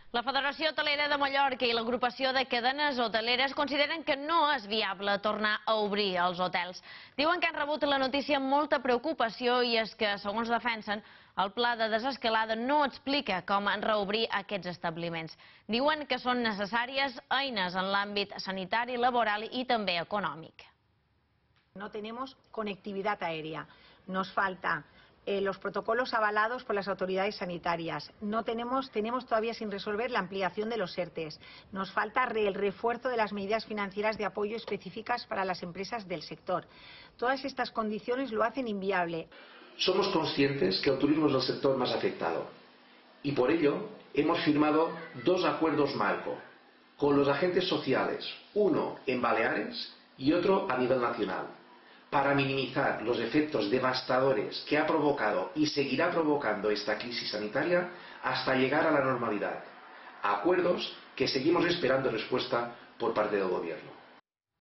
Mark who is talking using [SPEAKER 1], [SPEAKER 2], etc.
[SPEAKER 1] La Federació Hotelera de Mallorca i l'agrupació de cadenes hoteleres consideren que no és viable tornar a obrir els hotels. Diuen que han rebut la notícia amb molta preocupació i és que, segons defensen, el pla de desescalada no explica com reobrir aquests establiments. Diuen que són necessàries eines en l'àmbit sanitari, laboral i també econòmic.
[SPEAKER 2] No tenemos conectividad aérea, nos falta los protocolos avalados por las autoridades sanitarias. Tenemos todavía sin resolver la ampliación de los ERTEs. Nos falta el refuerzo de las medidas financieras de apoyo específicas para las empresas del sector. Todas estas condiciones lo hacen inviable.
[SPEAKER 3] Somos conscientes que el turismo es el sector más afectado y por ello hemos firmado 2 acuerdos marco con los agentes sociales, uno en Baleares y otro a nivel nacional, para minimizar los efectos devastadores que ha provocado y seguirá provocando esta crisis sanitaria hasta llegar a la normalidad. Acuerdos que seguimos esperando respuesta por parte del Gobierno.